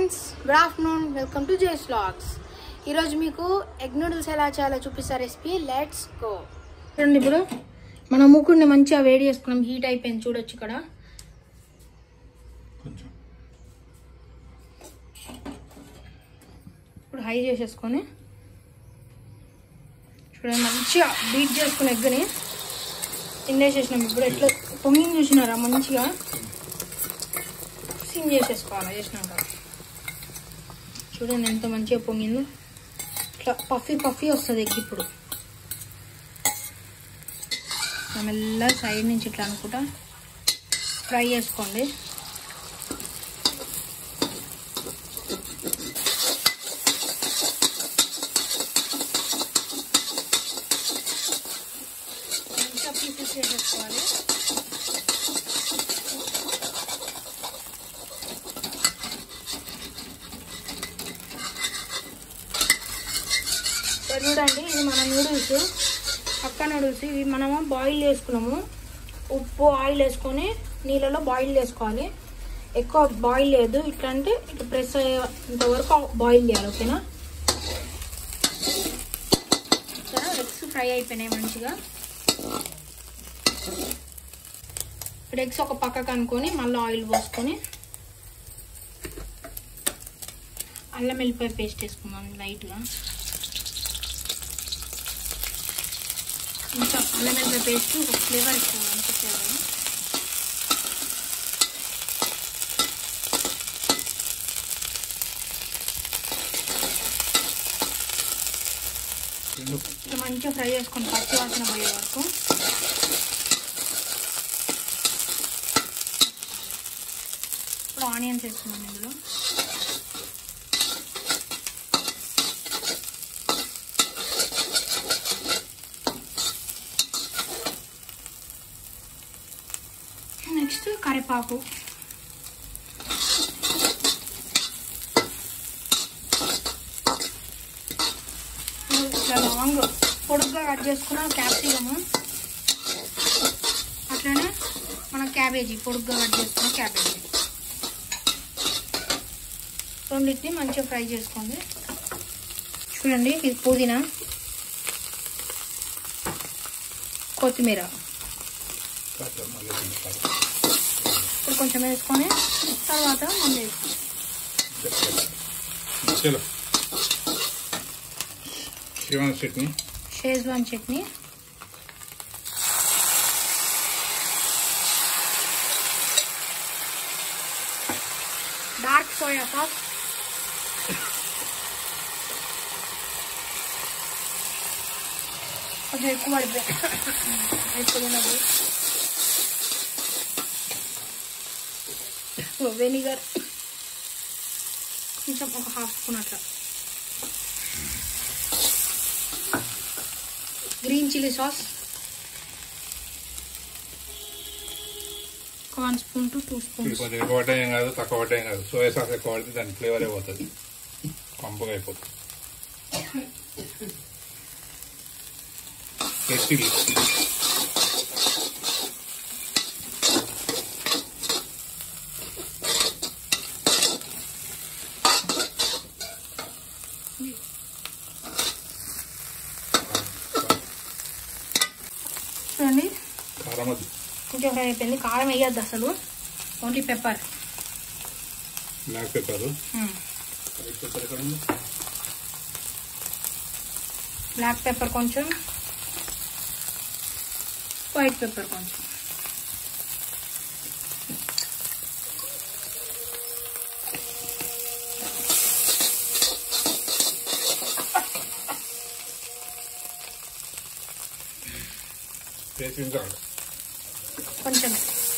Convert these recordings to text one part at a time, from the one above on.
Friends, good afternoon. Welcome to Jay's vlogs. ఈరోజు మీకు egg noodles ఎలా చేయాలో చూపిస్తా రెసిపీ. Let's go. చూడండి, ఇప్పుడు మన మూకుడిని మంచిగా వేడి చేసుకున్నాం. హీట్ అయిపోయింది, చూడొచ్చు ఇక్కడ. ఇప్పుడు హై చేసేసుకొని చూడండి, మంచిగా బీట్ చేసుకుని ఎగ్ని తినేసేసినాం. ఇప్పుడు ఎట్లా పొంగిని చూసినారా, మంచిగా సిమ్ చేసేసుకోవాలి. చేసినాక చూడండి ఎంత మంచిగా పొంగిందో. ఇట్లా పఫీ పఫీ వస్తుంది ఎగ్. ఇప్పుడు మెల్ల సైడ్ నుంచి ఇట్లా అనుకుంటా ఫ్రై చేసుకోండి. మంచిగా పీసెస్ చేసేసుకోవాలి. చూడండి, ఇది మన నూడిల్స్, పక్క నూడిల్స్. ఇవి మనము బాయిల్ చేసుకున్నాము. ఉప్పు ఆయిల్ వేసుకొని నీళ్ళలో బాయిల్ చేసుకోవాలి. ఎక్కువ బాయిల్ లేదు, ఇట్లా అంటే ఇట్లా ప్రెస్ అయ్యేంత వరకు బాయిల్ చేయాలి. ఓకేనా? ఎగ్స్ ఫ్రై అయిపోయినాయి మంచిగా. ఇప్పుడు ఎగ్స్ ఒక పక్కకు అనుకొని మళ్ళీ ఆయిల్ పోసుకొని అల్లం వెల్లిపాయ పేస్ట్ వేసుకున్నాం లైట్గా. ఇంకా అల్లం వెల్లిపాయ పేస్ట్ ఒక ఫ్లేవర్ ఇస్తుంది, మంచి ఫ్లేవర్. మంచిగా ఫ్రై చేసుకొని పచ్చి వాసన పోయే వరకు. ఇప్పుడు ఆనియన్స్ వేసుకున్నాం ఇందులో. నెక్స్ట్ కరివేపాకు. ఇట్లా లాంగ్ పొడుగ్గా కట్ చేసుకున్న క్యాప్సికము, అట్లనే మన క్యాబేజీ పొడుగ్గా కట్ చేసుకున్న క్యాబేజీ, రెండింటిని మంచిగా ఫ్రై చేసుకోండి. చూడండి, ఇది పుదీనా, కొత్తిమీర ఇప్పుడు కొంచెం వేసుకొని తర్వాత మనం వేసుకోండి. Schezwan chutney, dark soy sauce, కొంచెం ఎక్కువ పడిపోయి ఎక్కువ వెనిగర్ కొంచెం ఒక హాఫ్ స్పూన్ అట్లా, green chilli sauce 1 spoon to 2 spoons. కొంచెం ఎక్కువ పడ్డా ఏం కాదు, తక్కువ పడ్డా ఏం కాదు. సోయా సాస్ ఎక్కువ పడితే దాని ఫ్లేవర్ అయిపోతుంది, కంపగా అయిపోతుంది. చిల్లీ చూడండి, కారం వద్దు, కొంచెం ఫ్రై అయిపోయింది. కారం వేయద్దు అసలు, only pepper, black pepper. Black pepper కొంచెం, వైట్ పెప్పర్ కొంచెం. కొంచెం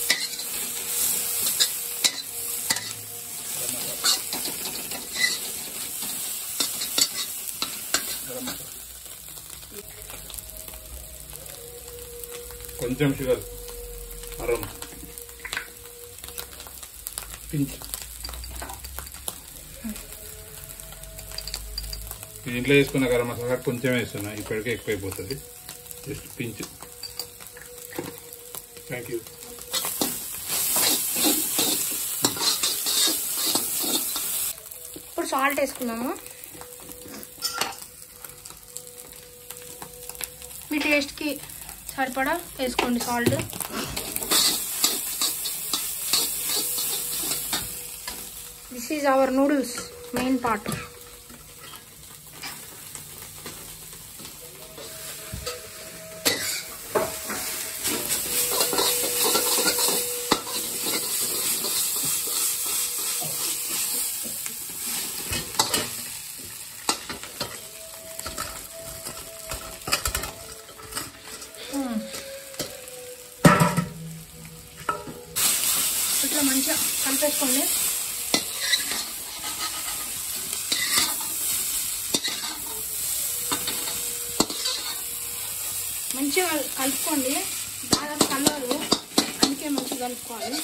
కొంచెం షుగర్, అరం పించ్. ఇంట్లో వేసుకున్న గరం మసాలా కొంచెం వేస్తున్నా, ఇప్పటికే ఎక్కువైపోతుంది. Just pinch. Thank you. Salt వేసుకున్నాము. మీ టేస్ట్కి సరిపడా వేసుకోండి salt. This is our noodles main part. ఇట్లా మంచిగా కలిపేసుకోండి. మంచిగా కలుపుకోండి. దాదాపు కలరు, అందుకే మంచిగా కలుపుకోవాలి.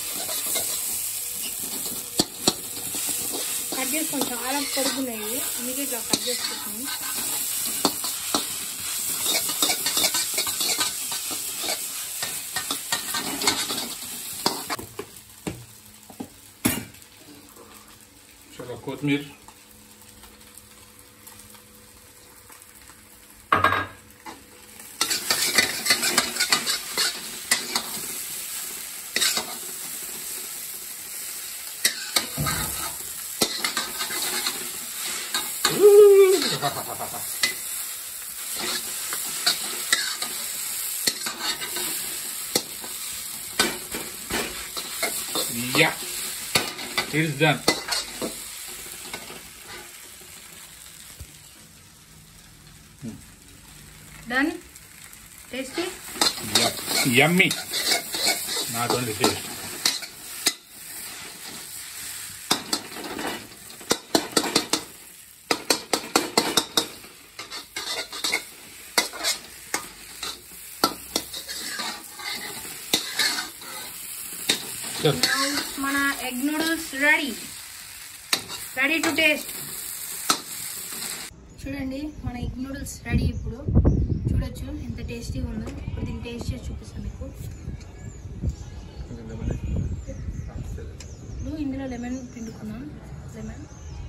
కట్ చేసుకోండి, చాలా పొడుగున్నాయి అందుకే ఇట్లా కట్ చేసుకుంటాను. కొత్తిమీర, yeah, it's done. Done. Tasty. Yeah. Yummy. Not only taste. Now మన egg noodles ready. Ready to taste. చూడండి మన ఎగ్ నూడిల్స్ రెడీ. ఇప్పుడు చూడొచ్చు ఎంత టేస్టీగా ఉందో. ఇప్పుడు దీన్ని టేస్ట్ చేసి చూపిస్తాను మీకు. ఇప్పుడు ఇందులో లెమన్ పిండుకున్నాం. Lemon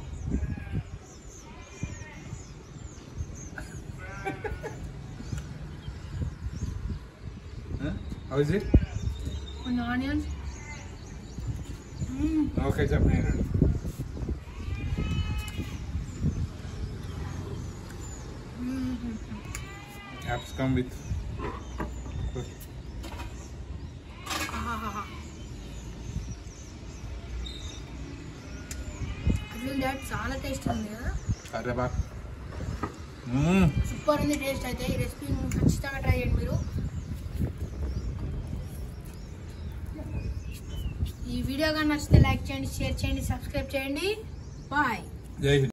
How is it? కొన్ని ఆనియన్స్. Okay, చెప్పండి. Apps come with. చాలా టేస్ట్ ఉంది కదా. అరే బా, సూపర్ ఉంది టేస్ట్. అయితే ఈ రెసిపీ ఖచ్చితంగా ట్రై చేయండి మీరు. ఈ వీడియో కానీ నచ్చితే లైక్ చేయండి, షేర్ చేయండి, సబ్స్క్రైబ్ చేయండి. బాయ్. జై హింద్.